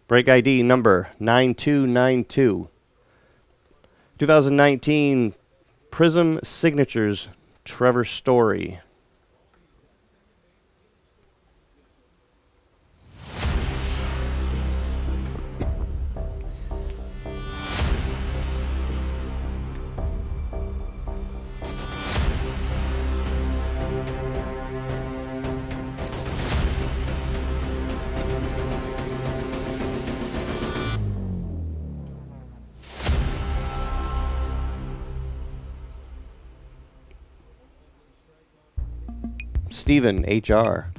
Break ID number 9292. 2019 Prizm Signatures, Trevor Story. Steven, HR.